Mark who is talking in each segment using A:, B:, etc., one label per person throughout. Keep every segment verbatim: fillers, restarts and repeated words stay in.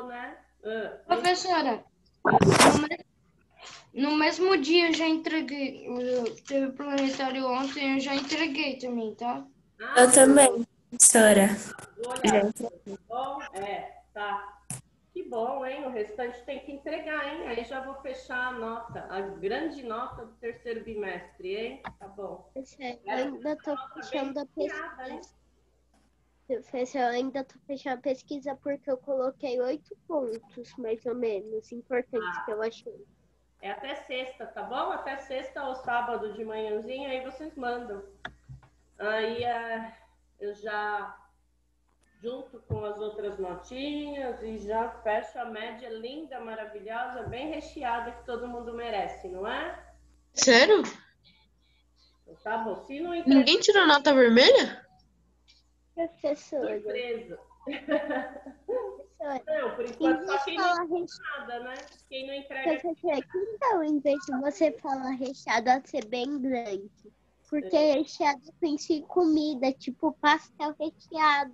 A: né? Ah,
B: Professora, no, me- no mesmo dia eu já entreguei. Eu, teve planetário ontem, eu já entreguei também, tá?
A: ah,
C: Eu também, professora.
A: vou olhar. Tá bom? É, tá. Que bom, hein? O restante tem que entregar, hein? Aí já vou fechar a nota, a grande nota do terceiro bimestre, hein? Tá bom.
D: Eu ainda tô fechando a pesquisa. Professor, eu ainda tô fechando a pesquisa porque eu coloquei oito pontos, mais ou menos, importantes
A: Ah.
D: que eu achei.
A: É até sexta, tá bom? Até sexta ou sábado de manhãzinho, aí vocês mandam. Aí é, eu já junto com as outras notinhas e já fecho a média linda, maravilhosa, bem recheada que todo mundo merece, não é?
B: Sério?
A: Então, tá bom. Se não entregar,
B: Ninguém tirou nota vermelha?
D: Professora,
A: surpresa.
D: professora,
A: Não, por
D: em
A: enquanto
D: vez
A: só
D: de
A: quem não
D: falar
A: entrega
D: recheado,
A: nada, né? Quem não entrega.
D: professora, que então, em vez de você falar recheado, há de ser bem grande. Porque recheado pensa em comida, tipo pastel recheado.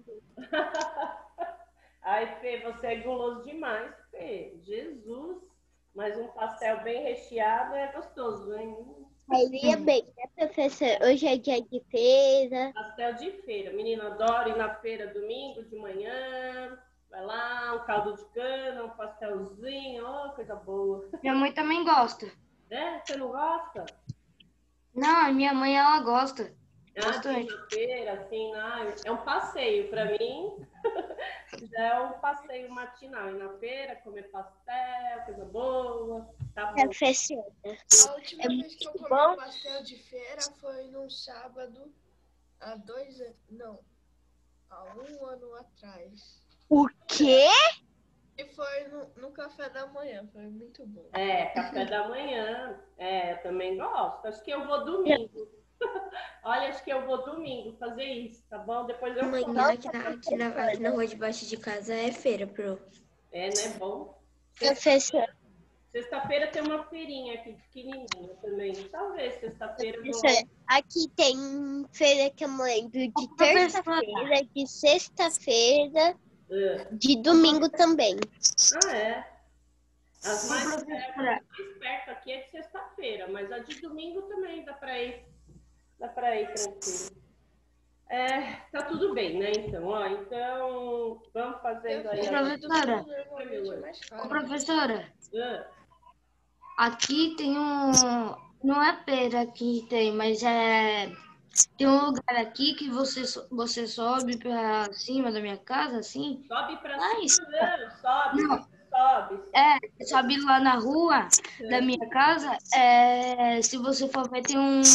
A: Ai, Fê, você é guloso demais, Fê. Jesus. Mas um pastel bem recheado é gostoso, hein?
D: Aí é bem, né, professor? Hoje é dia de feira.
A: Pastel de feira. Menina, adoro ir na feira domingo de manhã. Vai lá, um caldo de cana, um pastelzinho. Oh, coisa boa.
B: Minha mãe também gosta.
A: É? Você não gosta?
B: Não, a minha mãe, ela gosta.
A: Ah, de ir
B: Bastante.
A: na feira, assim, ah, é um passeio para mim. Já é um passeio matinal. Ir na feira, comer pastel, coisa boa. Tá bom.
D: Professora,
E: A última
D: É
E: vez que eu
D: muito
E: comi
D: bom.
E: pastel de feira foi num sábado, há dois anos, não, há um ano atrás.
D: o quê?
E: E foi no, no café da manhã, foi muito bom.
A: É, café da manhã. É, eu também gosto. Acho que eu vou domingo. Olha, acho que eu vou domingo fazer isso, tá bom? Depois eu
F: Amanhã
A: falo.
F: aqui na, aqui, na, aqui na rua de baixo de casa é feira, pro.
A: É, né? Bom.
D: Professora,
A: Sexta-feira tem uma feirinha aqui pequenininha também. Talvez sexta-feira eu vou.
D: professora, aqui tem feira que eu me lembro de
B: Ô, professora.
D: terça-feira, de sexta-feira,
A: Ah,
D: de domingo também.
A: Ah, é. As
B: Ô,
A: mais perto,
B: professora.
A: mais perto aqui é de sexta-feira, mas a de domingo também dá para ir. Dá para ir tranquilo. É, tá tudo bem, né? Então, ó, então vamos fazendo aí.
E: Eu
A: a-
E: fiz do
B: Professora.
E: tudo normalmente é mais
B: Ô,
E: caro.
B: professora,
A: Ah,
B: aqui tem um. Não é pera que tem, mas é. Tem um lugar aqui que você, so- você sobe pra cima da minha casa, assim.
A: sobe para
B: Ai,
A: cima, não, sobe,
B: Não.
A: sobe, sobe.
B: É, sobe lá na rua da minha casa. É, se você for ver, tem um.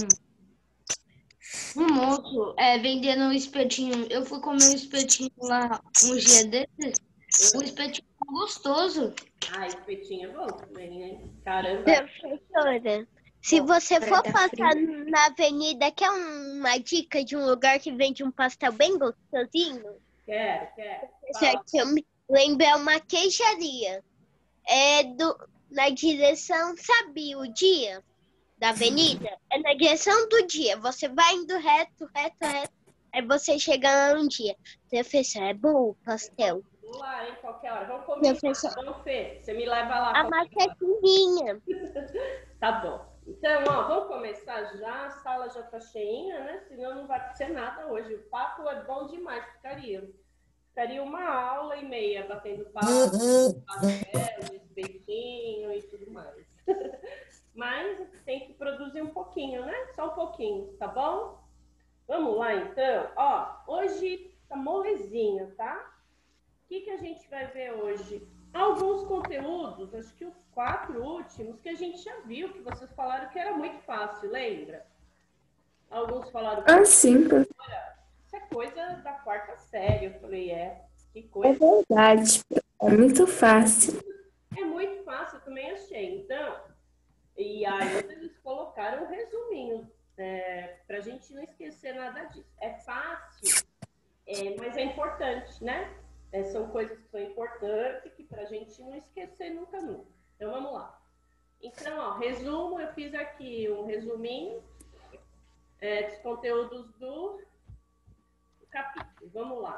B: Um moço é, vendendo um espetinho. Eu fui comer um espetinho lá um dia desses. Um espetinho gostoso.
A: Ah, espetinho é bom também, né? Caramba.
D: Professora, se você
F: Vai
D: for
F: dar
D: passar na avenida, quer uma dica de um lugar que vende um pastel bem gostosinho?
A: Quero, quero.
D: Professora,
A: Fala.
D: que eu me lembro, é uma queijaria. É do, na direção, sabe o dia da avenida? É na direção do dia. Você vai indo reto, reto, reto. Aí você chega lá um dia. Professor, é bom o pastel?
A: Vou lá, hein, qualquer hora. Vamos combinar.
D: Professor,
A: Vamos, Fê. Você me leva lá.
D: a massa é fininha.
A: Tá bom. Então, ó, vamos começar já. A sala já tá cheinha, né? Senão não vai ser nada hoje. O papo é bom demais, ficaria. Ficaria uma aula e meia batendo papo, papel, de espetinho e tudo mais. Mas tem que produzir um pouquinho, né? Só um pouquinho, tá bom? Vamos lá, então. Ó, hoje tá molezinha, tá? O que, que a gente vai ver hoje? Alguns conteúdos, acho que os quatro últimos, que a gente já viu, que vocês falaram que era muito fácil, lembra? Alguns falaram que
C: Ah, sim, prof-
A: isso é coisa da quarta série. Eu falei, é, que
C: é
A: coisa.
C: verdade. É muito fácil.
A: É muito fácil, eu também achei. Então, e aí eles colocaram um resuminho, é, para a gente não esquecer nada disso. É fácil, é, mas é importante, né? É, são coisas que são importantes que para a gente não esquecer nunca, nunca. Então, vamos lá. Então, ó, resumo, eu fiz aqui um resuminho é, dos conteúdos do capítulo. Vamos lá.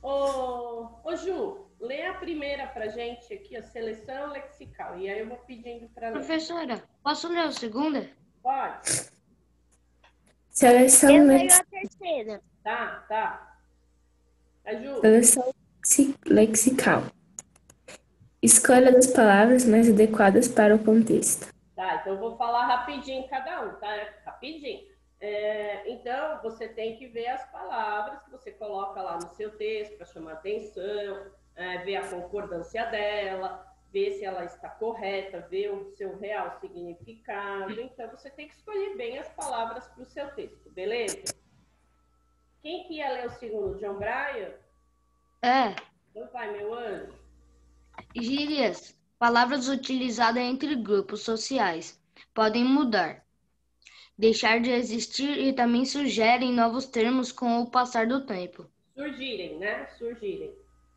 A: Ô, ô Ju, lê a primeira pra gente aqui, a seleção lexical. E aí eu vou pedindo para ler.
B: Professora, posso ler a segunda?
A: Pode?
C: Seleção,
D: Eu leio
C: lex...
D: a terceira.
A: Tá, tá. A Ju,
C: Seleção lexi- lexical. Escolha das palavras mais adequadas para o contexto.
A: tá, então eu vou falar rapidinho cada um, tá? Rapidinho. É, então, você tem que ver as palavras que você coloca lá no seu texto para chamar atenção, é, ver a concordância dela, ver se ela está correta, ver o seu real significado. Então, você tem que escolher bem as palavras para o seu texto, beleza? Quem que ia ler o segundo? John Brian?
B: É.
A: Então vai, meu anjo.
B: Gírias. Palavras utilizadas entre grupos sociais. Podem mudar, deixar de existir e também sugerem novos termos com o passar do tempo.
A: Surgirem, né? Surgirem.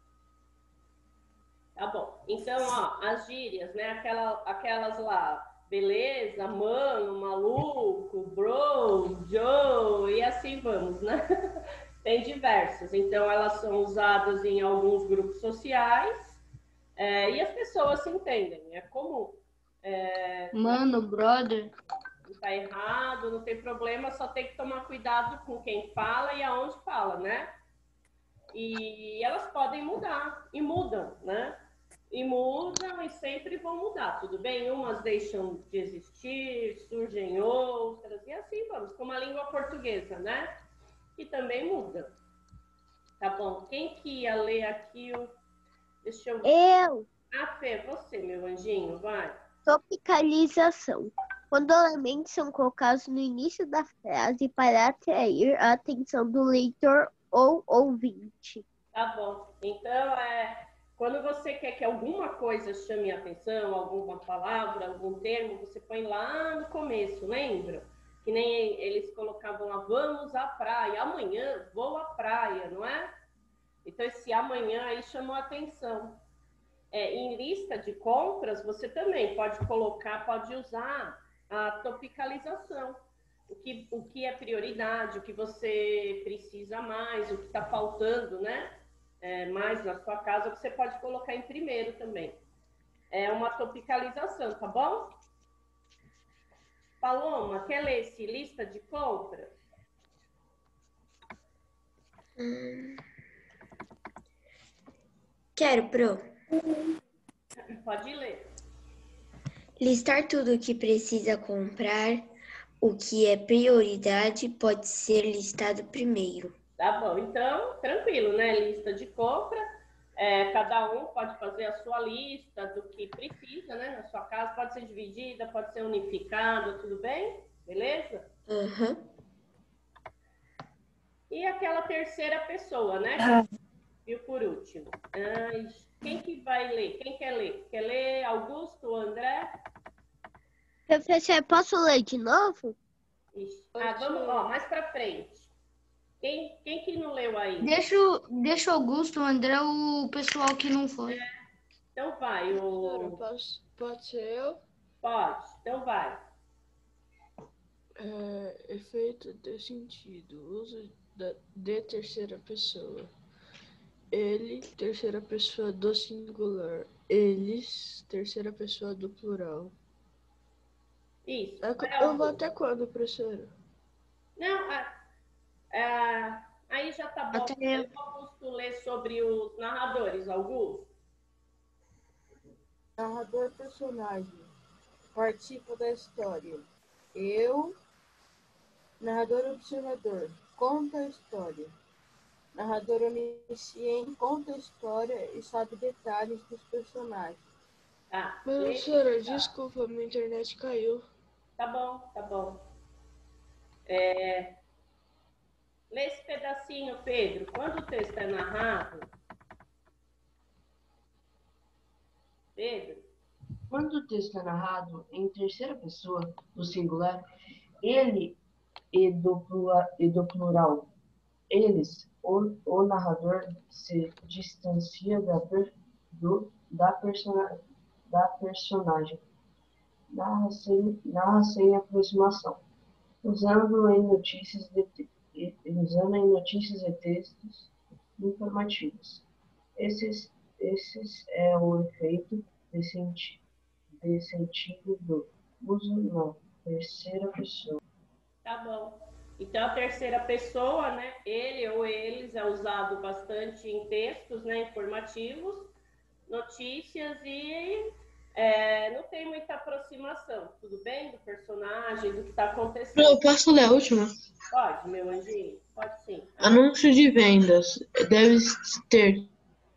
A: Tá bom. Então, ó, as gírias, né? Aquela, aquelas lá, beleza, mano, maluco, bro, Joe, e assim vamos, né? Tem diversas. Então, elas são usadas em alguns grupos sociais é, e as pessoas se entendem. É comum. É,
B: Mano, brother.
A: não tá errado, não tem problema, só tem que tomar cuidado com quem fala e aonde fala, né? E elas podem mudar, e mudam, né? E mudam e sempre vão mudar, tudo bem? Umas deixam de existir, surgem outras, e assim vamos, como a língua portuguesa, né? Que também muda. Tá bom? Quem que ia ler aqui o... Deixa eu...
D: Eu.
A: Ah, Fê, você, meu anjinho, vai.
D: Tropicalização. Quando elementos são colocados no início da frase para atrair a atenção do leitor ou ouvinte.
A: Tá bom. Então, é, quando você quer que alguma coisa chame a atenção, alguma palavra, algum termo, você põe lá no começo, lembra? Que nem eles colocavam lá, vamos à praia, amanhã vou à praia, não é? Então, esse amanhã aí chamou a atenção. É, em lista de compras, você também pode colocar, pode usar a topicalização. O que, o que é prioridade, o que você precisa mais, o que está faltando, né? É, mais na sua casa, você pode colocar em primeiro também. É uma topicalização, tá bom? Paloma, quer ler esse lista de compras?
F: Hum. Quero, Pro.
A: Pode ler.
F: Listar tudo o que precisa comprar, o que é prioridade pode ser listado primeiro.
A: Tá bom, então, tranquilo, né? Lista de compra. É, cada um pode fazer a sua lista do que precisa, né? Na sua casa pode ser dividida, pode ser unificada, tudo bem? Beleza?
F: Uhum.
A: E aquela terceira pessoa, né? Ah. E por último. Ai, quem que vai ler? Quem quer ler? Quer ler Augusto, André?
D: Professor, posso ler de novo?
A: Ixi. Ah, vamos, ó, mais pra frente. Quem, quem que não leu aí?
B: Deixa, deixa o Augusto, o André, o pessoal que não foi.
A: É. Então vai, o...
E: Posso, pode ser eu?
A: Pode, então vai.
E: É, efeito de sentido, uso da, de terceira pessoa. Ele, terceira pessoa do singular. Eles, terceira pessoa do plural.
A: Isso.
E: É, eu vou até quando, professora?
A: Não, a, a, aí já tá bom.
B: Até eu.
A: Eu Augusto ler sobre os narradores, Augusto.
G: Narrador personagem. Participa da história. Eu. Narrador observador. Conta a história. Narrador onisciente conta a história e sabe detalhes dos personagens.
A: Tá.
E: Professora, desculpa, minha internet caiu.
A: Tá bom, tá bom. É... Lê esse pedacinho, Pedro. Quando o texto é narrado... Pedro?
H: Quando o texto é narrado em terceira pessoa, do singular, ele e do, plura, e do plural, eles, o, o narrador se distancia da, per, do, da, persona, da personagem, narra sem, narra sem aproximação, usando em notícias de, usando em notícias e textos informativos. Esses, esses é o efeito de senti- de sentido do uso na terceira pessoa.
A: Tá bom. Então, a terceira pessoa, né? Ele ou eles é usado bastante em textos, né? Informativos, notícias e é, não tem muita aproximação, tudo bem? Do personagem, do que está acontecendo.
E: Eu posso ler a última?
A: Pode, meu anjinho? Pode sim.
E: Anúncio de vendas. Deve ter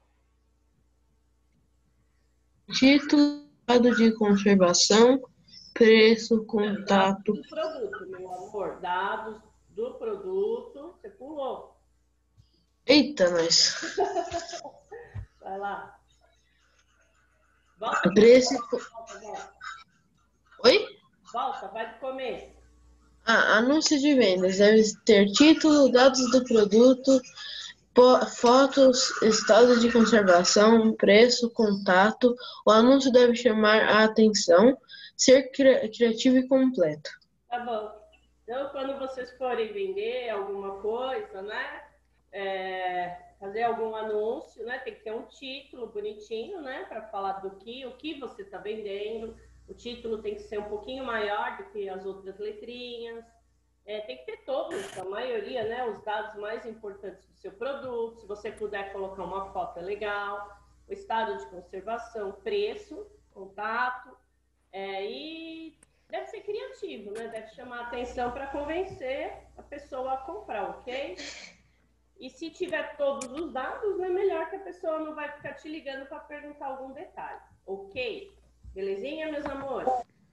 E: título, estado de conservação, preço, contato.
A: Dados do produto, meu amor. Dados do produto. Você pulou.
E: Eita, nós.
A: Vai lá. Volta,
E: Preço.
A: volta, volta.
E: Oi?
A: Volta, vai do começo.
E: Ah, anúncio de vendas. Deve ter título, dados do produto, po- fotos, estado de conservação, preço, contato. O anúncio deve chamar a atenção, ser cri- criativo e completo.
A: Tá bom. Então, quando vocês forem vender alguma coisa, né? É, fazer algum anúncio, né? Tem que ter um título bonitinho, né? Para falar do que, o que você está vendendo. O título tem que ser um pouquinho maior do que as outras letrinhas. É, tem que ter todos, a maioria, né? Os dados mais importantes do seu produto. Se você puder colocar uma foto, é legal. O estado de conservação, preço, contato. É, e deve ser criativo, né? Deve chamar a atenção para convencer a pessoa a comprar, ok? E se tiver todos os dados, né? Melhor que a pessoa não vai ficar te ligando para perguntar algum detalhe, ok? Belezinha, meus amores?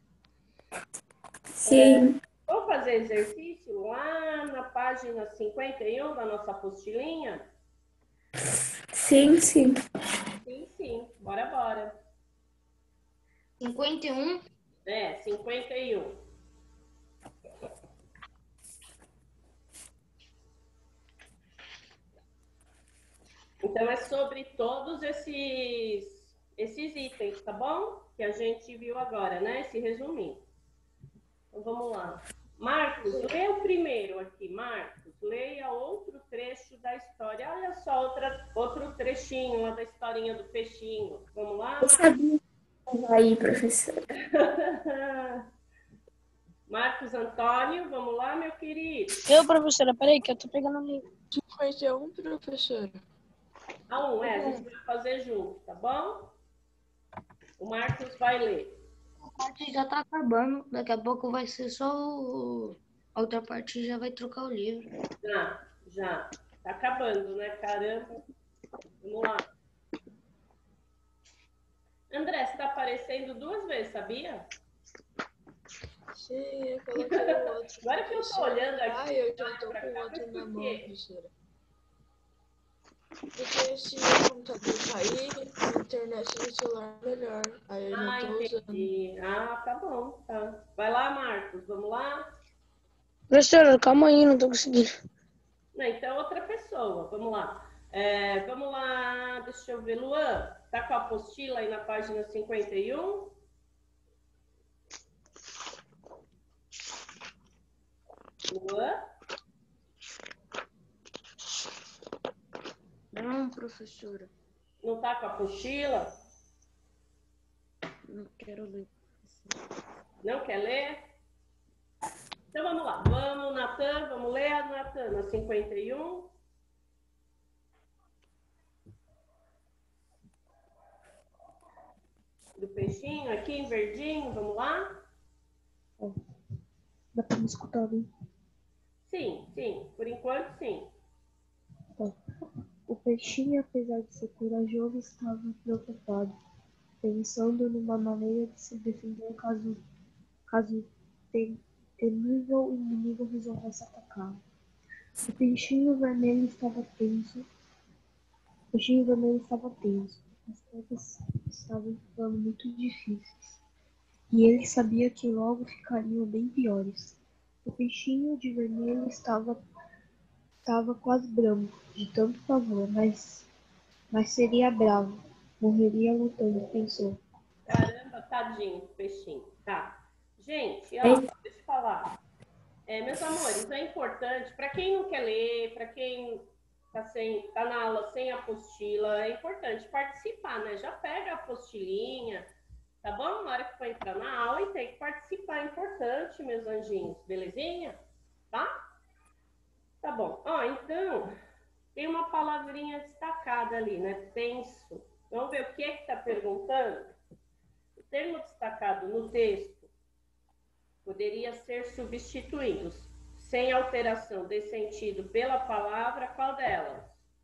C: Sim.
A: É, vamos fazer exercício lá na página cinquenta e um da nossa apostilinha?
C: Sim, sim.
A: Sim, sim. Bora, bora.
B: cinquenta e um.
A: É, cinquenta e um. Então, é sobre todos esses, esses itens, tá bom? Que a gente viu agora, né? Esse resuminho. Então, vamos lá. Marcos, lê o primeiro aqui. Marcos, leia outro trecho da história. Olha só, outra, outro trechinho lá da historinha do peixinho. Vamos lá?
C: Eu sabia. Aí, professora.
A: Marcos Antônio, vamos lá, meu querido.
I: Eu, professora, peraí que eu tô pegando o livro.
E: cinquenta e um, professora.
A: A um, é, a gente vai fazer junto, tá bom? O Marcos vai ler.
B: A parte já tá acabando. Daqui a pouco vai ser só o... a outra parte já vai trocar o livro.
A: Já, já. Tá acabando, né? Caramba. Vamos lá. André, você tá aparecendo duas vezes, sabia?
E: Sim, eu coloquei o outro.
A: Agora que eu tô olhando aqui.
E: Ah, eu já tô
A: pra
E: com o
A: cá,
E: outro
A: mas
E: na
A: por
E: mão,
A: quê?
E: professora. Porque se o computador cair, a internet do celular é melhor. Aí eu
A: Ah,
E: já tô usando.
A: entendi. Ah, tá bom, tá. Vai lá, Marcos, vamos lá?
I: Professora, calma aí, não tô conseguindo.
A: Não, então outra pessoa, vamos lá. É, vamos lá, deixa eu ver. Luan, tá com a apostila aí na página cinquenta e um? Luan?
B: Não, professora.
A: Não tá com a apostila?
B: Não quero ler.
A: Não quer ler? Então vamos lá. Vamos, Natan, vamos ler a Natan na cinquenta e um. Do peixinho aqui em verdinho, vamos lá?
J: Dá pra me escutar bem?
A: Sim, sim. Por enquanto, sim.
J: Tá. O peixinho, apesar de ser corajoso, estava preocupado, pensando numa maneira de se defender caso, caso tem, temível inimigo resolvesse atacá-lo. O peixinho vermelho estava tenso. O peixinho vermelho estava tenso. As coisas estavam ficando muito difíceis. E ele sabia que logo ficariam bem piores. O peixinho de vermelho estava, estava quase branco, de tanto pavor, mas, mas seria bravo. Morreria lutando, pensou.
A: Caramba, tadinho do peixinho. Tá. Gente, ó, deixa eu falar. É, meus amores, é importante, para quem não quer ler, para quem tá, sem, tá na aula sem apostila, é importante participar, né? Já pega a apostilinha, tá bom? Na hora que for entrar na aula e tem que participar, é importante, meus anjinhos, belezinha? Tá? Tá bom. Ó, então, tem uma palavrinha destacada ali, né? Penso. Vamos ver o que é que tá perguntando? O termo destacado no texto poderia ser substituído sem alteração de sentido pela palavra, qual delas?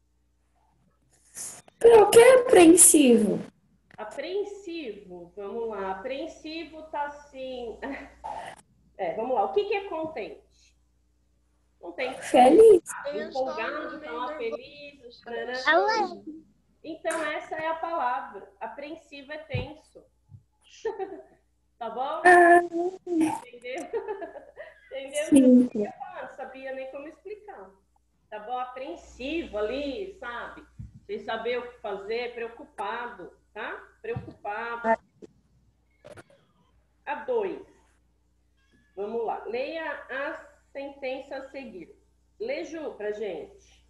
C: O que é apreensivo?
A: Apreensivo, vamos lá. Apreensivo tá assim... É, vamos lá. O que que é contente? Contente.
C: Feliz.
A: Empolgado, tá lá feliz. Tarará.
D: Alegre.
A: Então, essa é a palavra. Apreensivo é tenso. Tá bom?
C: Ah,
A: Entendeu? Entendeu?
C: sim.
A: Eu não sabia nem como explicar. Tá bom? Apreensivo ali, sabe? Sem saber o que fazer, preocupado, tá? Preocupado. A dois. Vamos lá. Leia a sentença a seguir. Lê, Ju, pra gente.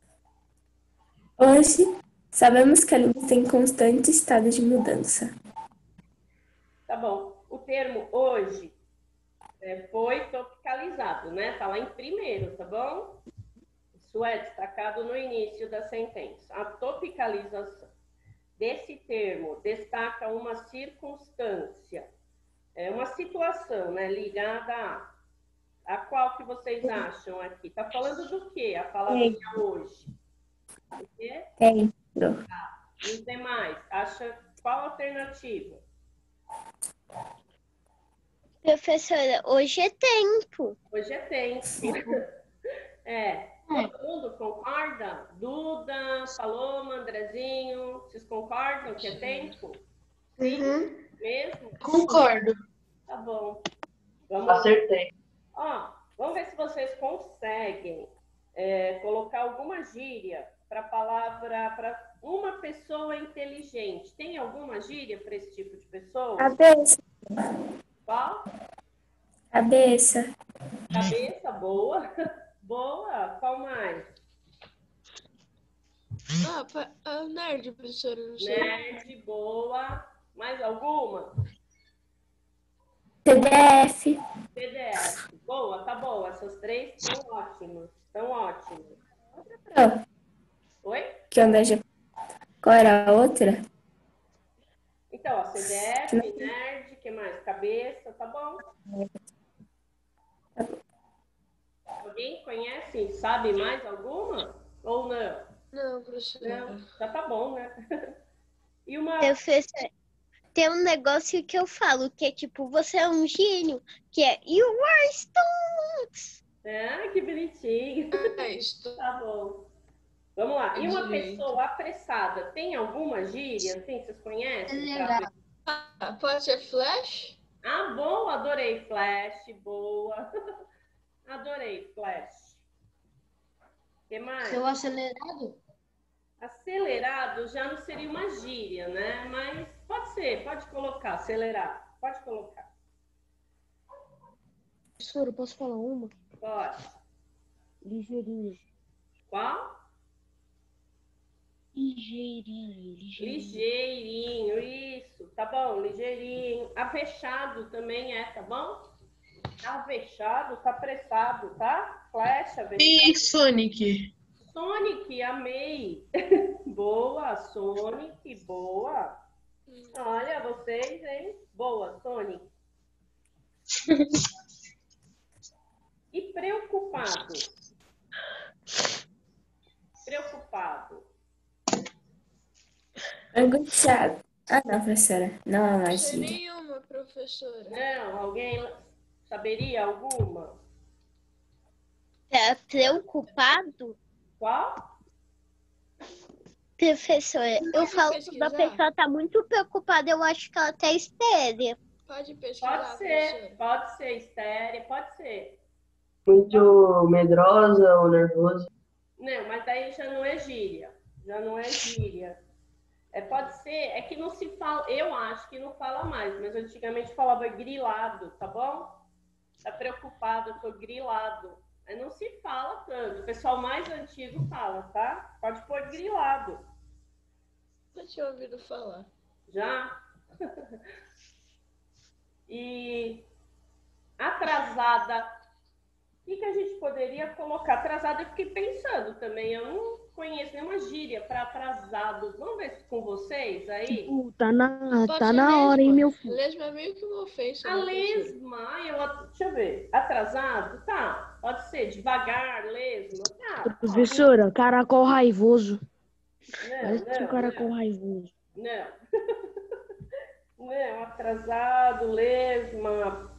C: Hoje, sabemos que a língua está em constante estado de mudança.
A: Tá bom. O termo hoje é, foi tropicalizado, né? Tá lá em primeiro, tá bom? Isso é destacado no início da sentença. A tropicalização desse termo destaca uma circunstância, é uma situação, né? Ligada a... A qual que vocês acham aqui? Tá falando do quê? A palavrinha hoje. O quê?
C: Tem.
A: E os demais? Acha qual alternativa?
D: Professora, hoje é tempo.
A: Hoje é tempo. É. Todo mundo concorda? Duda, Paloma, Andrezinho, vocês concordam que é tempo? Sim?
D: Uhum.
A: Mesmo?
E: Concordo.
A: Tá bom. Vamos lá.
H: Acertei.
A: Ó, vamos ver se vocês conseguem é, colocar alguma gíria para a palavra, para uma pessoa inteligente. Tem alguma gíria para esse tipo de pessoa?
C: Cabeça.
A: Qual?
C: Cabeça.
A: Cabeça, boa. Boa. Qual mais?
E: Ah, pa- ah, nerd, professora, não sei.
A: Nerd, boa. Mais alguma?
C: P D F.
A: P D F. Boa, tá boa. Essas três estão ótimas. Estão ótimas.
C: Oh,
A: Oi?
C: que onda já... Qual era a outra?
A: Então, ó, C D F, nerd, que mais? Cabeça, tá bom? Alguém conhece, sabe mais alguma? Ou não?
E: Não, professora.
A: Não, já tá bom, né? E uma...
D: Professora, tem um negócio que eu falo, que é tipo, você é um gênio, que é You are stonks.
A: Ah, que bonitinho.
E: É isso.
A: Tá bom. Vamos lá. E uma
E: Direito.
A: pessoa apressada, tem alguma gíria? Assim, vocês conhecem?
B: Acelerado.
E: Ah, pode ser flash?
A: Ah, bom, adorei flash, boa. Adorei flash. O que mais?
B: Seu acelerado?
A: Acelerado já não seria uma gíria, né? Mas pode ser, pode colocar, acelerado. Pode colocar.
J: Professora, eu posso falar uma?
A: Pode.
J: Ligeirinho.
A: Qual?
J: Ligeirinho, ligeirinho.
A: Ligeirinho, isso. Tá bom, ligeirinho. Avexado também é, tá bom? Avexado, tá apressado, tá? Flash, avexado.
E: E Sonic?
A: Sonic, amei. Boa, Sonic, boa. Olha, vocês, hein? Boa, Sonic. E preocupado? Preocupado.
C: Angustiado. Ah, não, professora. Não é uma
E: Não sei
C: gíria.
E: nenhuma, professora.
A: Não, alguém saberia alguma?
D: Tá preocupado?
A: Qual?
D: Professora, eu
E: Pode
D: falo que a
E: pesquisar?
D: pessoa tá muito preocupada, eu acho que ela tá estéreo.
E: Pode pesquisar,
A: Pode ser,
E: professora.
A: pode ser estérea, pode ser.
H: Muito medrosa ou nervosa.
A: Não, mas daí já não é gíria. Já não é gíria. É, pode ser, é que não se fala, eu acho que não fala mais, mas antigamente falava grilado, tá bom? Tá preocupado, tô grilado. Aí não se fala tanto. O pessoal mais antigo fala, tá? Pode pôr grilado.
E: Não tinha ouvido falar.
A: Já? E atrasada. O que, que a gente poderia colocar? Atrasada, eu fiquei pensando também. Eu não conheço nenhuma gíria para atrasado. Vamos ver se com vocês aí.
I: Tipo, tá na,
E: Pode
I: tá
E: ser
I: na hora, hein,
E: lesma.
I: meu filho?
E: Lesma é meio que uma ofensa.
A: A
E: né, professora?
A: lesma, eu, deixa eu ver. Atrasado? Tá. Pode ser devagar, lesma. Tá.
I: Professora, caracol raivoso.
A: Não,
I: Parece um
A: não,
I: caracol
A: não.
I: raivoso.
A: Não. Não, atrasado, lesma.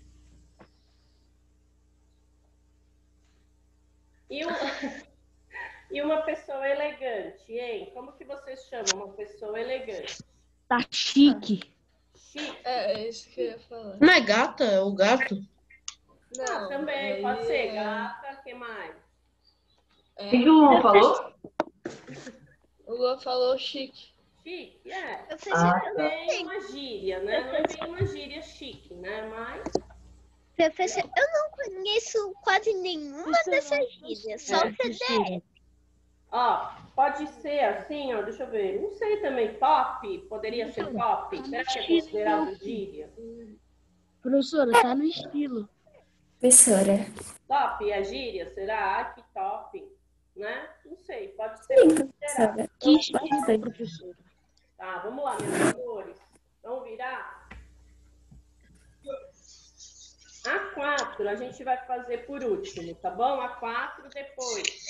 A: E, um, e uma pessoa elegante, hein? Como que vocês chamam uma pessoa elegante?
I: Tá chique.
A: Chique.
E: É, é isso que eu ia falar.
K: Não é gata, é o gato.
A: Ah, também,
E: aí
A: pode ser.
E: é-
A: Gata, o que mais?
E: é.
H: O que, que o Luan falou?
E: O Luan falou chique.
A: Chique, é.
D: Professor,
H: Ah,
D: eu
A: Não
D: não
A: tem
D: sei.
A: uma gíria, né? Não é bem uma gíria chique, né? Mas
D: Professor, eu não conheço quase nenhuma dessas gírias. Só
A: É.
D: o C D F.
A: Ó, pode ser assim, ó, deixa eu ver. Não sei também, top? Poderia ser top? Será que é considerado gíria?
I: Professora, tá no estilo.
C: Professora.
A: Top é gíria? Será? Ah, que top, né? Não sei, pode ser
C: Sim,
A: considerado.
C: professora.
I: Que estilo,
C: Bastante.
I: professora?
A: Tá, vamos lá, meus amores. Vamos virar? A quatro a gente vai fazer por último, tá bom? A quatro depois.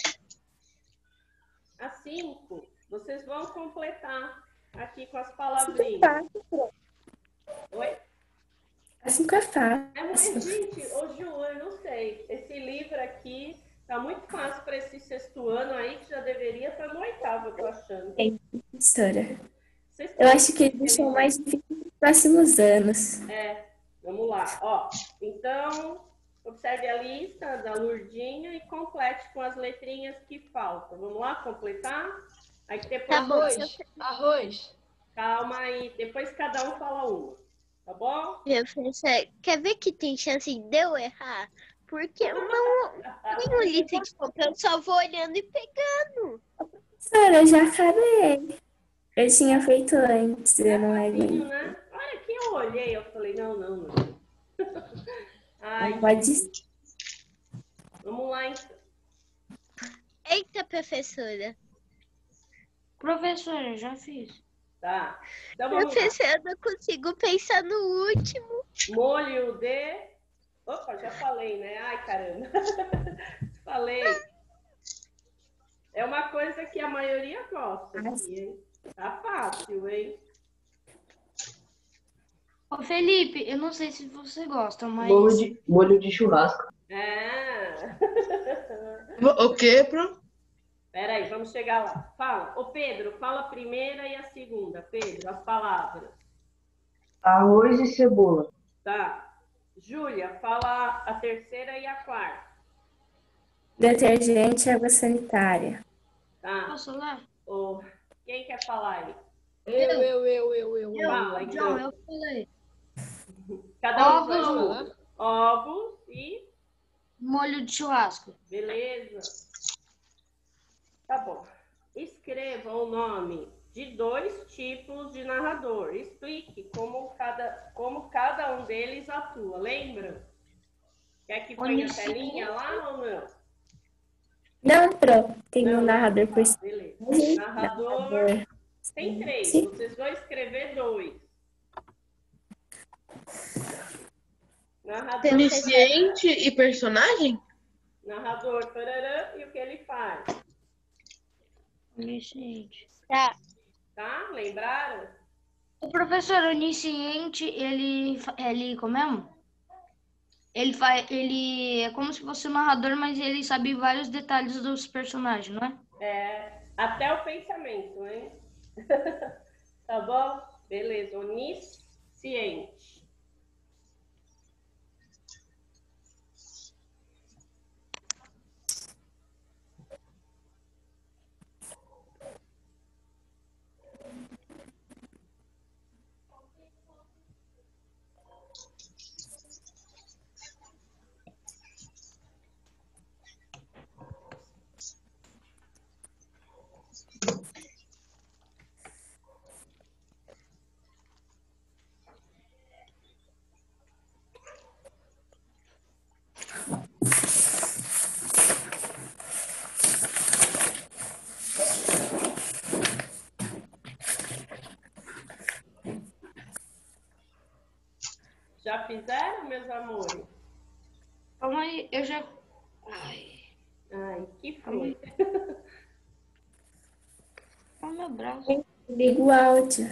A: A cinco vocês vão completar aqui com as palavrinhas. Oi?
C: Assim que é fácil.
A: É, mas, gente, ô Ju, eu não sei. Esse livro aqui tá muito fácil para esse sexto ano aí, que já deveria estar no oitavo, eu tô achando.
C: É, professora.
A: Vocês
C: Eu acho que eles são mais difíceis nos próximos anos.
A: É, vamos lá. Ó, então, observe a lista da Lurdinha e complete com as letrinhas que faltam. Vamos lá, completar? Aí depois...
D: Tá bom.
E: Arroz. Arroz.
A: Calma aí, depois cada um fala uma, tá bom?
D: Professor, quer ver que tem chance de eu errar? Porque eu não tenho lista de compra, eu só vou olhando e pegando.
C: Professora, eu já acabei. Eu tinha feito antes, eu não
A: Facinho,
C: aguento.
A: né? Olha que eu olhei, eu falei, não, não, não. Ai,
C: Não pode.
A: vamos lá, então.
D: Eita, professora.
B: Professora, já fiz.
A: Tá. Então vamos lá.
D: Professor, eu não consigo pensar no último.
A: Molho de... Opa, já falei, né? Ai, caramba. Falei. É uma coisa que a maioria gosta aqui, hein? Tá fácil, hein?
B: Ô, Felipe, eu não sei se você gosta, mas
H: Molho de, molho de churrasco.
A: É.
K: O quê, pro?
A: Pera aí, vamos chegar lá. Fala. Ô, Pedro, fala a primeira e a segunda. Pedro, as palavras.
H: Arroz e cebola.
A: Tá. Júlia, fala a terceira e a quarta.
C: Detergente e água sanitária.
A: Tá.
B: posso ler?
A: Ô, quem quer falar aí?
E: Eu, eu, eu, eu, eu.
B: Eu,
A: Fala,
B: John,
A: então.
B: eu falei.
A: Cada um
B: Ovos.
A: fala uma. Ovos e...
B: Molho de churrasco.
A: Beleza. Tá bom. Escreva o nome de dois tipos de narrador. Explique como cada, como cada um deles atua. Lembra? Quer que ponha a telinha lá ou não?
C: Não, pro. Tem
A: Não,
C: um narrador por
A: Tá, beleza. Narrador. Tem três.
C: Sim.
A: Vocês vão escrever dois. Narrador.
K: Onisciente e personagem?
A: Narrador. Parará, e o que ele faz?
B: Onisciente.
D: Tá.
A: Tá? Lembraram?
B: O professor onisciente, ele, fa- ele, como é? Ele faz, ele é como se fosse um narrador, mas ele sabe vários detalhes dos personagens, não é?
A: É, até o pensamento, hein? Tá bom? Beleza. Onisciente. Já fizeram, meus amores?
B: Calma aí, eu já. Ai,
A: Ai, que foi?
B: é o meu braço.
C: Liga o áudio.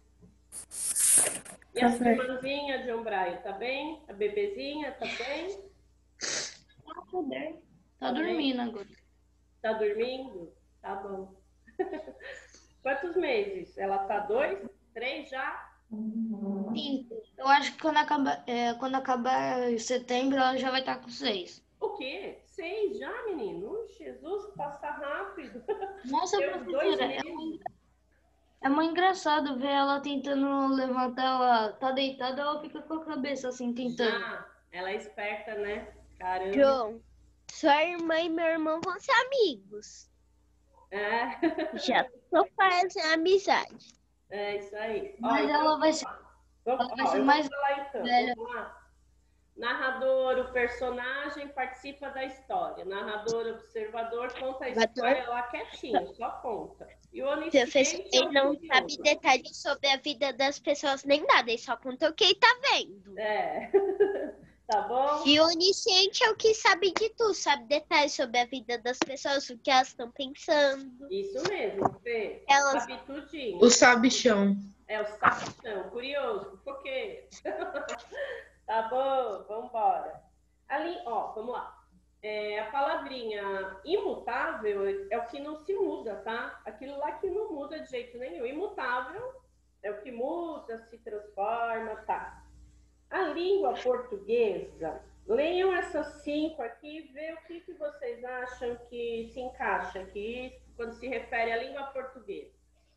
A: E a sua irmãzinha, John Braille, tá bem? A bebezinha, tá bem?
B: Tá bem.
A: Tá
B: Tá
A: bem?
B: dormindo agora.
A: Tá dormindo? Tá bom. Quantos meses? Ela tá dois? Três já?
B: Sim, eu acho que quando acabar, é, quando acabar em setembro, ela já vai estar com seis.
A: O quê? Seis já, menino? Jesus, passa rápido.
B: Nossa,
A: Deu dois
B: professora, é
A: meses.
B: muito, é muito engraçado ver ela tentando levantar. Ela tá deitada, ela fica com a cabeça assim, tentando.
A: Ah, ela é esperta, né? Caramba.
D: João, sua irmã e meu irmão vão ser amigos.
A: É,
D: Já tô fazendo amizade.
A: é isso aí. Ó,
B: Mas
A: então,
B: ela vai ser,
A: vamos,
B: ela vai
A: ó,
B: ser
A: eu
B: mais
A: vou falar então.
B: velha.
A: Vamos lá. Narrador, o personagem participa da história. Narrador, observador, conta a história lá quietinho, só conta. E o
D: Professor,
A: onisciente é
D: ele
A: o
D: não
A: curioso.
D: sabe detalhes sobre a vida das pessoas nem nada, ele só conta o que ele tá vendo.
A: É, tá bom?
D: E o onisciente é o que sabe de tudo, sabe detalhes sobre a vida das pessoas, o que elas estão pensando.
A: Isso mesmo, Fê.
D: Elas-
A: Sabe tudinho.
K: O sabichão.
A: É o sabichão, curioso, fofoqueiro. Tá bom, vamos embora. Ali, ó, vamos lá. É, a palavrinha imutável é o que não se muda, tá? Aquilo lá que não muda de jeito nenhum. Imutável é o que muda, se transforma, tá? A língua portuguesa, leiam essas cinco aqui e vê o que, que vocês acham que se encaixa aqui quando se refere à língua portuguesa.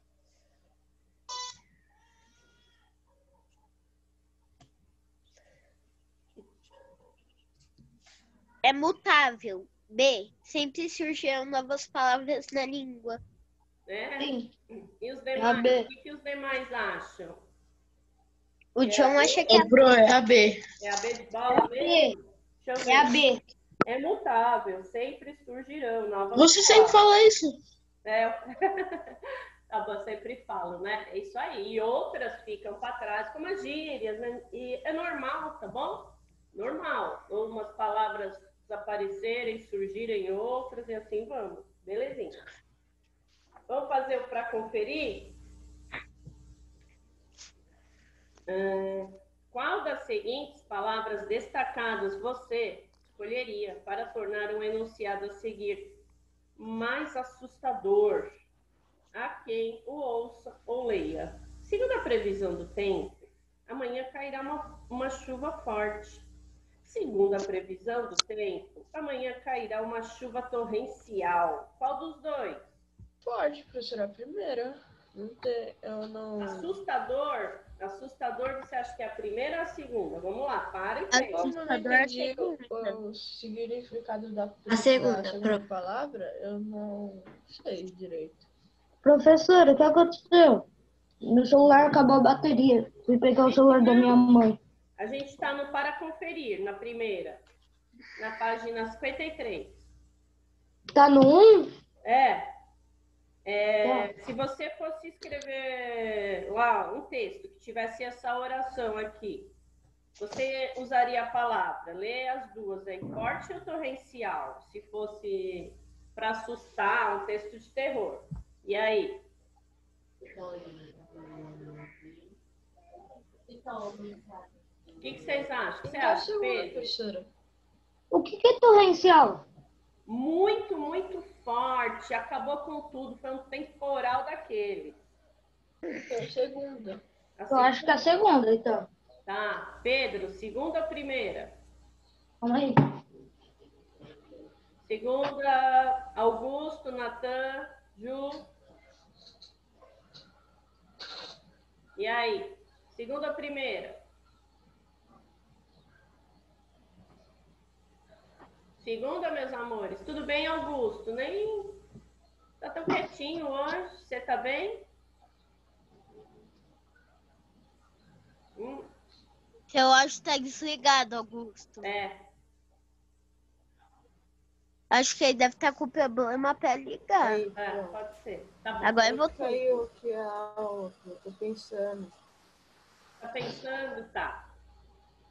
D: É mutável. B. Sempre surgirão novas palavras na língua.
A: Né?
B: Sim.
A: E os
B: A
A: demais?
B: B.
A: O que, que os demais acham?
D: O
A: É
D: John
A: a
D: acha que é
K: Ô, Pro, é a B.
A: É a B de bola mesmo? Deixa eu
B: É a
A: ver.
B: B.
A: É mutável, sempre surgirão novas
K: Você sempre
A: palavras.
K: fala isso.
A: É, tá bom, sempre falo, né? É isso aí. E outras ficam para trás, como as gírias, né? E é normal, tá bom? Normal. Umas palavras desaparecerem, surgirem outras e assim vamos. Belezinha. Vamos fazer o para conferir? Hum, qual das seguintes palavras destacadas você escolheria para tornar um enunciado a seguir mais assustador a quem o ouça ou leia? Segundo a previsão do tempo, amanhã cairá uma, uma chuva forte. Segundo a previsão do tempo, amanhã cairá uma chuva torrencial. Qual dos dois?
E: Pode, professora, a primeira. Não tem, eu não...
A: Assustador? Assustador, você acha que é a primeira ou a segunda? Vamos lá, para e pensa.
E: Como eu não
D: Assustador é a
E: entendi
D: segunda.
E: o, o significado da
F: A segunda,
E: da segunda
F: pro-
E: palavra, eu não sei direito.
I: Professora, o que aconteceu? Meu celular acabou a bateria. Fui pegar o celular da minha mãe.
A: A gente está no para conferir, na primeira, na página cinquenta e três.
I: Tá no um?
A: É, é, se você fosse escrever lá um texto que tivesse essa oração aqui, você usaria a palavra, lê as duas aí, forte ou torrencial, se fosse para assustar, um texto de terror. E aí? O que, que vocês acham? O que você
E: Então,
A: acha,
E: segunda,
A: Pedro?
E: professora.
I: O que que é torrencial?
A: Muito, muito forte, acabou com tudo, foi um temporal daquele.
E: Então, segunda.
A: A
I: Eu acho que é a segunda, então.
A: Tá, Pedro, segunda ou primeira?
I: Calma aí.
A: Segunda, Augusto, Natan, Ju. E aí? Segunda ou primeira? Segunda, meus amores. Tudo bem, Augusto? Nem tá tão quietinho hoje. Você tá bem? Hum,
D: Seu áudio está desligado, Augusto.
A: é.
D: Acho que ele deve estar com problema para ligar.
G: Aí,
A: É,
G: pronto.
A: pode ser. Tá bom.
D: Agora voltou.
G: Caiu aqui a outra, tô pensando.
A: Tá pensando? Tá.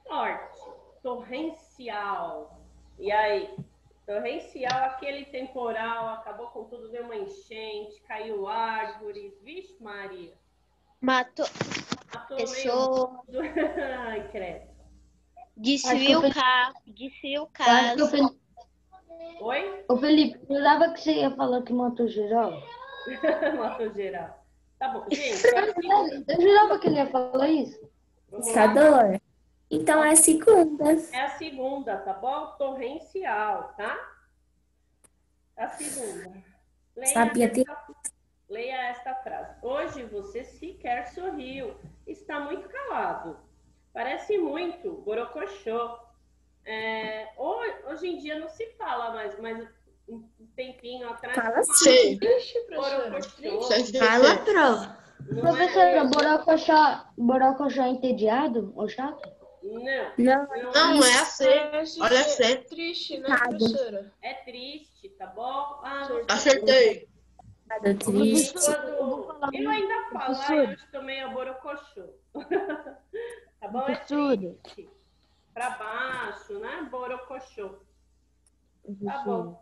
A: Norte, torrencial. E aí? Torrencial, aquele temporal, acabou com tudo, deu uma enchente, caiu árvores. Vixe, Maria.
D: Matou
A: Matou
D: pessoa,
A: meio... Ai, credo.
D: destruiu o carro, destruiu o caso.
B: Felipe...
A: Oi?
B: Ô, Felipe, eu jurava que você ia falar que matou geral.
A: Matou geral. Tá bom, gente. É assim.
B: Eu jurava que ele ia falar isso.
C: Pescador. Então é a segunda.
A: É a segunda, tá bom? Torrencial, tá? A segunda. Leia,
C: Sabia ter...
A: esta, leia esta frase. Hoje você sequer sorriu. Está muito calado. Parece muito borocochô. É, hoje, hoje em dia não se fala mais, mas um tempinho atrás...
C: Fala sim.
E: Triste, professora.
A: Borocochô.
F: Fala, pro.
A: Não
B: Professora,
A: é...
B: borocochô, borocochô é entediado ou chato?
A: Não.
C: Não,
A: Não,
K: Não, é assim.
E: Parece
K: Olha
E: ser
K: assim.
E: triste, né, professora?
A: É triste, tá bom? Ah, não
K: Acertei.
C: nada triste.
A: Quando eu ainda falo, ah,
B: Professor.
A: eu hoje tomei a borocochô. Tá bom? É
B: Professor.
A: triste. Pra baixo, né? Borocochô. Tá bom.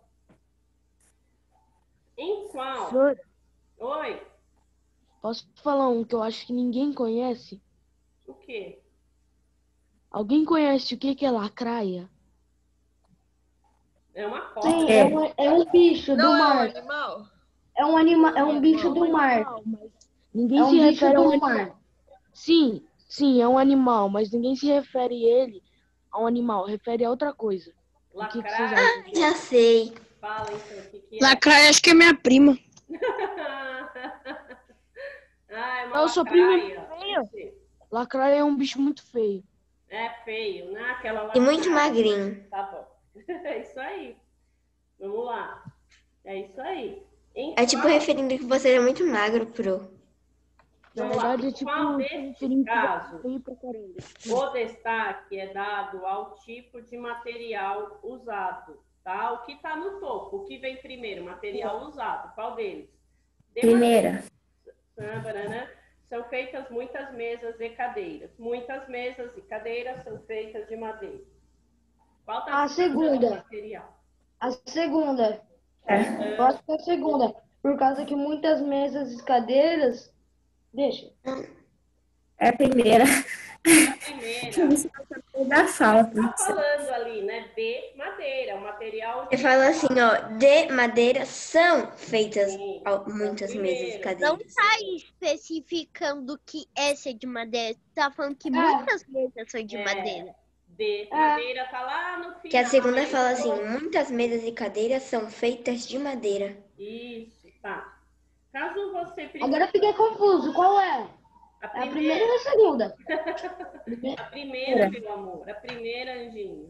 A: Em qual?
I: Professor,
A: Oi?
I: posso falar um que eu acho que ninguém conhece?
A: O quê?
I: Alguém conhece o que que é lacraia?
A: É uma
B: Sim,
A: cobra.
B: é, um, é um bicho do
E: Não é um
B: mar.
E: animal?
B: É um anima, é um bicho
I: É
B: do
I: um
B: mar.
I: animal, mas ninguém
B: É um
I: se
B: bicho
I: refere a um
B: do
I: animal.
B: mar.
I: Sim, sim, é um animal, mas ninguém se refere ele a um animal, refere a outra coisa. O que, que vocês
A: Lacraia.
I: acham?
F: Já sei.
A: Fala então o que, que é.
L: Lacraia, acho que é minha prima.
A: Ah, é uma
I: Não, sua prima é
A: lacraia.
I: feia. Lacraia é um bicho muito feio.
A: É feio, né? Aquela
F: E muito
A: lacraia.
F: magrinho.
A: Tá bom. É isso aí. Vamos lá. É isso aí. Em
F: É tipo
A: qual-
F: referindo que você é muito magro, pro.
I: Na
A: Vamos lá.
I: verdade, é
A: Em
I: tipo
A: qual
I: se
A: deste
I: referindo a
A: caso,
I: feio pra caramba.
A: o destaque é dado ao tipo de material usado, tá? O que está no topo, o que vem primeiro, material usado, qual deles? De
C: Primeira.
A: madeira, né? São feitas muitas mesas e cadeiras. Muitas mesas e cadeiras são feitas de madeira. Qual tá
B: A segunda.
A: material?
B: A segunda.
C: É.
B: Eu acho que é a segunda. Por causa que muitas mesas e cadeiras. Deixa.
C: É a primeira.
A: A primeira.
C: Isso vai dar falta.
A: Tá falando ali, né? De madeira, o material
F: Eu falo assim, ó, de madeira são feitas
A: Sim,
F: ó, muitas
A: é o
F: mesas e
A: primeiro.
D: Não
F: cadeiras.
D: tá especificando que essa é de madeira. Tá falando que
B: É.
D: muitas mesas são de
A: É.
D: madeira.
A: De madeira tá lá no final.
F: Que a segunda
A: aí
F: fala
A: no
F: assim,
A: topo.
F: muitas mesas e cadeiras são feitas de madeira.
A: Isso, tá. Caso você precise...
B: Agora eu fiquei confuso. Qual é?
A: A
B: É a
A: primeira,
B: primeira ou a segunda?
A: a primeira, meu amor. A primeira, Anjinho.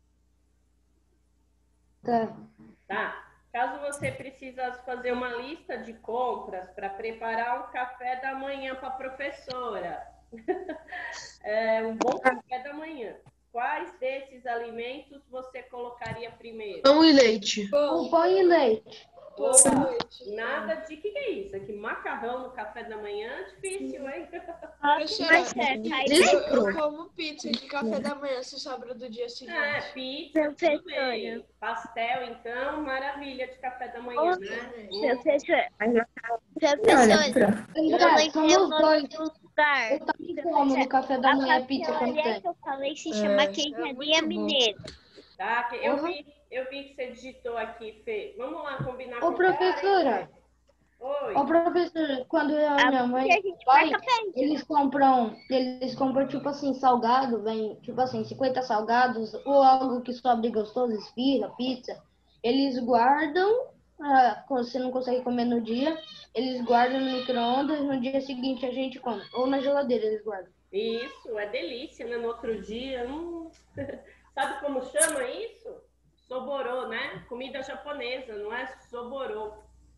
B: Tá.
A: Tá? Caso você precisasse fazer uma lista de compras para preparar um café da manhã para a professora. É, um bom café da manhã. Quais desses alimentos você colocaria primeiro?
K: Pão e leite.
B: Um pão e leite.
A: Boa. Nada de... O que, que é isso? Aqui, macarrão no café da manhã? Difícil, hein?
E: Professora,
D: Mas é, tá
E: eu, eu como pizza de café da manhã se sobra do dia seguinte.
A: É, pizza, tudo
D: Professora.
A: bem. Pastel, então, maravilha de café da manhã, né? Hum,
D: Professor,
C: Olha,
D: professor,
C: pro.
D: eu
B: Cara,
D: lembrei
B: somos
D: o nome
B: dois.
D: de um lugar.
B: Eu também como no café da
D: A
B: manhã pizza quando
D: pastelaria
B: tem.
D: que eu falei se chama
K: É,
D: Queijaria
E: é muito bom.
D: Mineira.
A: Tá? Que Eu,
B: Uhum.
A: vi, eu vi que você digitou aqui, Fê. Vamos lá combinar
B: Ô,
A: com o cara, hein,
B: professora.
A: Fê? Oi.
B: Ô, professora, quando eu e a minha
D: Aqui
B: mãe
D: a gente
B: vai,
D: marca bem.
B: eles compram, eles compram, tipo assim, salgado, vem, tipo assim, cinquenta salgados, ou algo que sobra gostoso, esfirra, pizza. Eles guardam, ah, quando você não consegue comer no dia, eles guardam no micro-ondas, no dia seguinte a gente come. Ou na geladeira eles guardam.
A: Isso, é delícia, né? No outro dia. Hum. Sabe como chama isso? Soborô, né? Comida japonesa, não é soborô.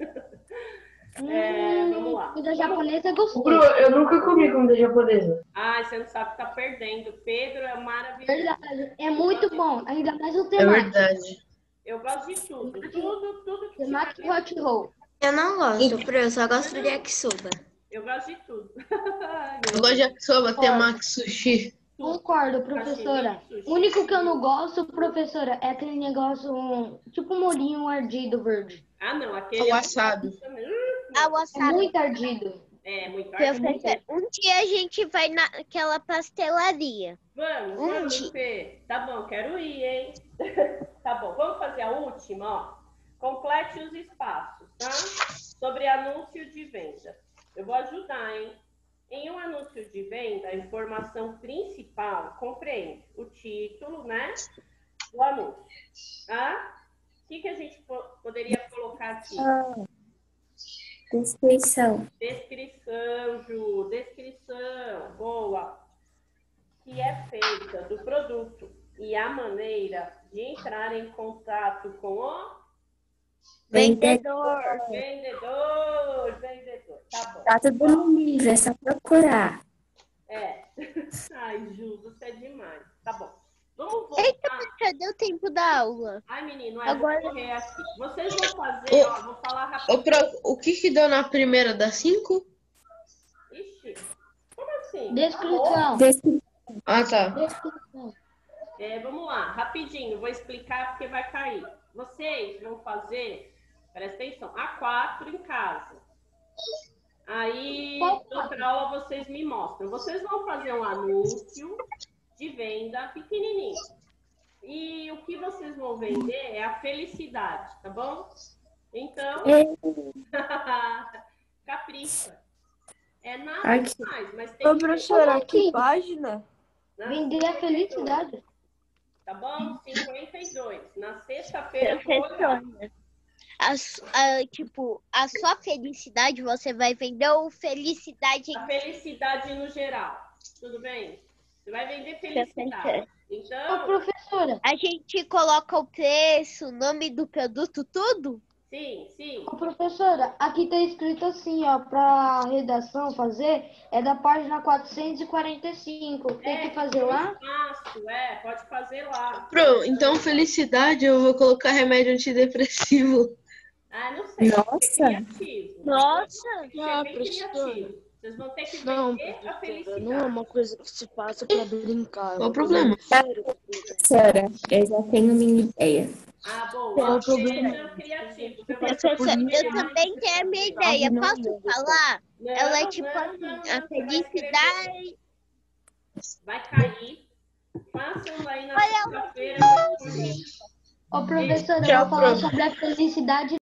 A: É, vamos lá.
B: Comida japonesa é gostoso.
H: Bru, eu nunca comi comida japonesa.
A: Ai, você não sabe que tá perdendo. Pedro é maravilhoso.
B: Verdade, é muito bom, ainda mais o
K: É
B: temaki.
K: verdade.
A: Eu gosto de tudo. Tudo, tudo que
B: Temaki
A: tiver.
B: hot roll.
F: Eu não gosto, pro, eu só gosto de yakisoba.
A: Eu gosto de tudo.
K: Eu gosto de yakisoba, temaki, sushi.
I: Concordo, professora. O único que eu não gosto, professora, é aquele negócio, um, tipo um molhinho ardido verde.
A: Ah, não, aquele
K: O assado.
D: Ah, o
I: É
D: wasabi.
I: muito ardido.
A: É, muito
D: Professor, um dia a gente vai naquela pastelaria.
A: Vamos,
D: Um
A: vamos,
D: dia.
A: Fê. Tá bom, quero ir, hein? Tá bom, vamos fazer a última, ó. Complete os espaços, tá? Sobre anúncio de venda. Eu vou ajudar, hein? Em um anúncio de venda, a informação principal compreende o título, né? Do anúncio. Tá? O que, que a gente po- poderia colocar aqui?
C: Descrição.
A: Descrição, Ju, descrição, boa. Que é feita do produto e a maneira de entrar em contato com o
D: Vendedor.
A: vendedor, vendedor. Tá bom.
C: Tá tudo no livro, é só procurar.
A: É. Ai, Ju, você é demais. Tá bom. Vamos
D: Eita,
A: voltar.
D: mas cadê o tempo da aula?
A: Ai, menino, é,
D: Agora-
A: vou correr aqui. Vocês vão fazer, ó, vou falar rápido.
K: O, pro- o que que deu na primeira das cinco?
A: Ixi, como assim?
I: Descrição.
C: Descri-
K: Ah, tá.
I: Descrição.
A: É, vamos lá, rapidinho, vou explicar porque vai cair. Vocês vão fazer, presta atenção, A quatro em casa. Aí, outra aula vocês me mostram. Vocês vão fazer um anúncio de venda pequenininho. E o que vocês vão vender é a felicidade, tá bom? Então, capricha. É nada
C: Aqui.
A: demais, mas tem
J: Ô,
A: que ter
J: professora, que
I: Aqui.
J: página?
A: na
I: Vender a felicidade.
A: Tá bom? cinquenta e dois. Na sexta-feira eu vou olhar.
D: Professora, a, su- a, tipo, a sua felicidade, você vai vender ou felicidade
A: A felicidade no geral. Tudo bem? Você vai vender felicidade.
D: Professora.
I: Ô,
A: Então,
I: professora.
D: A gente coloca o preço, o nome do produto, tudo?
A: sim, sim.
I: Ô, professora, aqui tá escrito assim, ó, pra redação fazer, é da página quatrocentos e quarenta e cinco. Tem
A: É,
I: que fazer lá?
A: Fácil, é, pode fazer lá.
K: Pronto, então felicidade, eu vou colocar remédio antidepressivo.
A: Ah, não sei.
C: Nossa.
A: Tem que ser criativo.
D: Nossa!
A: Tem que ser
E: Ah,
A: bem
E: professora.
A: criativo. Vocês vão ter que
E: Não,
A: vender a
E: professora,
A: felicidade.
E: não é uma coisa que se passa pra brincar.
K: Qual o problema?
C: Professora, eu já tenho minha ideia.
A: Ah, bom.
E: Qual o
A: Seja
E: problema?
A: criativo.
D: Professora, eu também tenho a minha ideia. Posso falar?
A: Não,
D: Ela é tipo
A: não,
D: assim,
A: não, não,
D: a
A: você vai
D: felicidade.
A: Vai cair. Façam aí na
D: Olha,
A: sexta-feira.
I: Ô, professora,
K: Tchau,
I: eu vou falar
K: prof.
I: sobre a felicidade